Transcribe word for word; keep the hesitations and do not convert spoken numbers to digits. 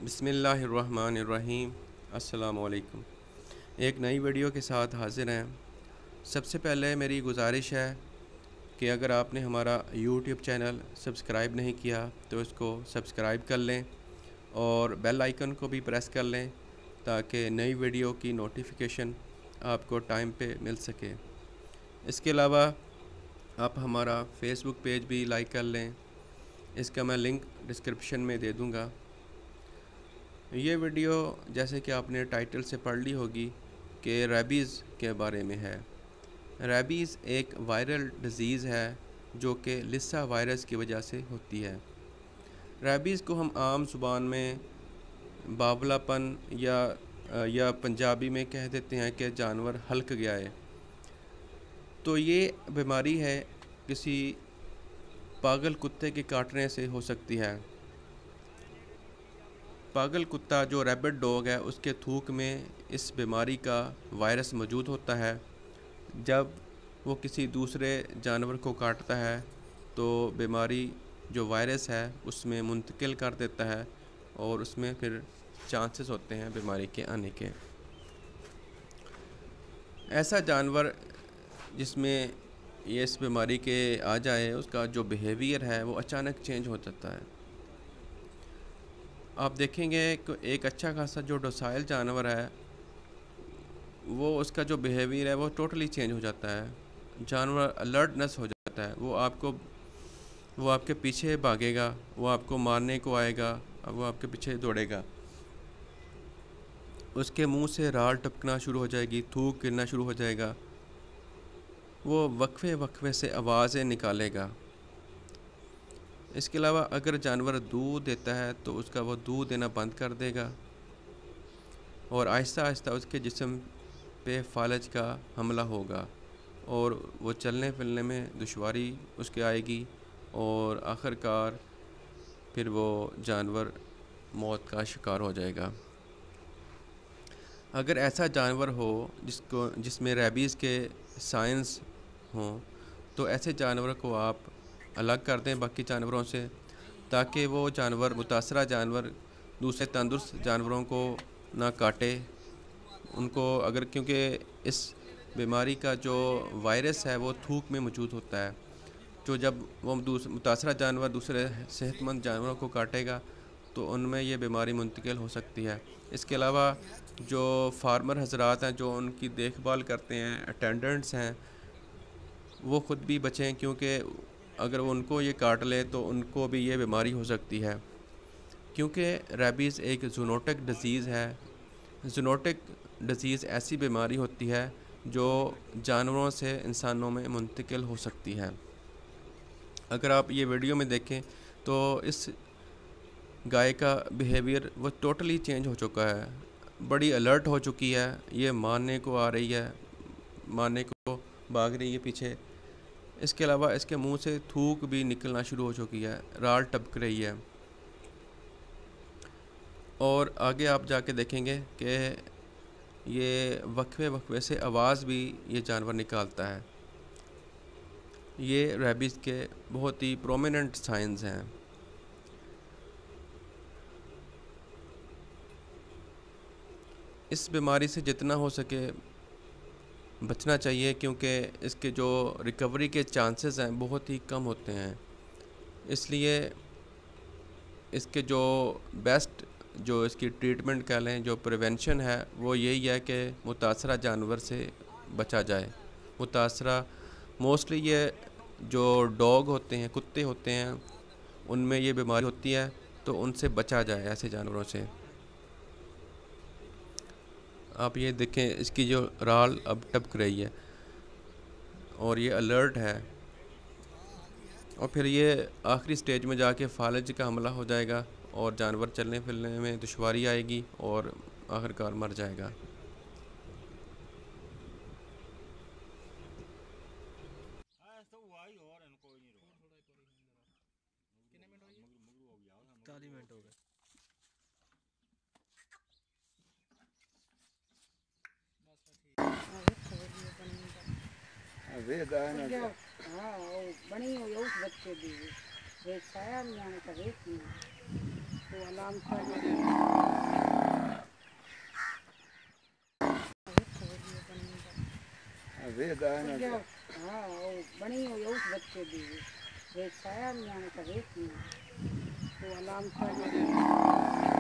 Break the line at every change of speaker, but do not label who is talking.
बिस्मिल्लाहिर्रहमानिर्रहीम। अस्सलाम वालेकुम। एक नई वीडियो के साथ हाज़िर हैं। सबसे पहले मेरी गुजारिश है कि अगर आपने हमारा यूट्यूब चैनल सब्सक्राइब नहीं किया तो इसको सब्सक्राइब कर लें और बेल आइकन को भी प्रेस कर लें ताकि नई वीडियो की नोटिफिकेशन आपको टाइम पे मिल सके। इसके अलावा आप हमारा फेसबुक पेज भी लाइक कर लें, इसका मैं लिंक डिस्क्रिप्शन में दे दूँगा। ये वीडियो जैसे कि आपने टाइटल से पढ़ ली होगी कि रेबीज़ के बारे में है। रेबीज़ एक वायरल डिज़ीज़ है जो कि लिस्सा वायरस की वजह से होती है। रेबीज़ को हम आम ज़ुबान में बावलापन या या पंजाबी में कह देते हैं कि जानवर हल्क गया है। तो ये बीमारी है किसी पागल कुत्ते के काटने से हो सकती है। पागल कुत्ता जो रैबिट डॉग है उसके थूक में इस बीमारी का वायरस मौजूद होता है। जब वो किसी दूसरे जानवर को काटता है तो बीमारी जो वायरस है उसमें मुंतकिल कर देता है और उसमें फिर चांसेस होते हैं बीमारी के आने के। ऐसा जानवर जिसमें ये इस बीमारी के आ जाए उसका जो बिहेवियर है वो अचानक चेंज हो जाता है। आप देखेंगे कि एक अच्छा खासा जो डोसाइल जानवर है वो उसका जो बिहेवियर है वो टोटली चेंज हो जाता है। जानवर अलर्टनेस हो जाता है, वो आपको वो आपके पीछे भागेगा, वो आपको मारने को आएगा, वो आपके पीछे दौड़ेगा। उसके मुंह से राल टपकना शुरू हो जाएगी, थूक गिरना शुरू हो जाएगा। वो वक्फे वक्फे से आवाज़ें निकालेगा। इसके अलावा अगर जानवर दूध देता है तो उसका वो दूध देना बंद कर देगा और आहिस्ता आहिस्ता उसके जिस्म पे फालज का हमला होगा और वो चलने फिरने में दुश्वारी उसके आएगी और आखिरकार फिर वो जानवर मौत का शिकार हो जाएगा। अगर ऐसा जानवर हो जिसको जिसमें रेबीज़ के साइंस हों तो ऐसे जानवर को आप अलग कर दें बाकी जानवरों से ताकि वो जानवर मुतासरा जानवर दूसरे तंदुरुस्त जानवरों को ना काटे उनको। अगर क्योंकि इस बीमारी का जो वायरस है वो थूक में मौजूद होता है, जो जब वो मुतासरा जानवर दूसरे सेहतमंद जानवरों को काटेगा तो उनमें ये बीमारी मुंतकिल हो सकती है। इसके अलावा जो फार्मर हजरात हैं जो उनकी देखभाल करते हैं, अटेंडेंट्स हैं, वो ख़ुद भी बचें क्योंकि अगर उनको ये काट ले तो उनको भी ये बीमारी हो सकती है। क्योंकि रेबीज़ एक ज़ूनोटिक डिज़ीज़ है। ज़ूनोटिक डिज़ीज़ ऐसी बीमारी होती है जो जानवरों से इंसानों में मुंतकिल हो सकती है। अगर आप ये वीडियो में देखें तो इस गाय का बिहेवियर वो टोटली चेंज हो चुका है, बड़ी अलर्ट हो चुकी है, ये मारने को आ रही है, मारने को भाग रही है पीछे। इसके अलावा इसके मुंह से थूक भी निकलना शुरू हो चुकी है, राल टपक रही है और आगे आप जाके देखेंगे कि ये वक्फे वक्फे से आवाज़ भी ये जानवर निकालता है। ये रेबीज़ के बहुत ही प्रोमिनेंट साइंस हैं। इस बीमारी से जितना हो सके बचना चाहिए क्योंकि इसके जो रिकवरी के चांसेस हैं बहुत ही कम होते हैं। इसलिए इसके जो बेस्ट जो इसकी ट्रीटमेंट कह लें, जो प्रिवेंशन है वो यही है कि मुतासरा जानवर से बचा जाए। मुतासरा मोस्टली ये जो डॉग होते हैं, कुत्ते होते हैं, उनमें ये बीमारी होती है तो उनसे बचा जाए ऐसे जानवरों से। आप ये देखें इसकी जो राल अब टपक रही है और ये अलर्ट है और फिर ये आखिरी स्टेज में जाके फालज का हमला हो जाएगा और जानवर चलने फिरने में दुश्वारी आएगी और आखिरकार मर जाएगा।
चालीस मिनट हो गए।
हाँ वो बनी हुई उस बच्चे दी वे साया भी आने का देख नहीं
तो अलार्म कर
वे दाना
क्या हाँ वो बनी हुई उस बच्चे दी रेत पाया नहीं आने का रेत नहीं तो अलार्म कर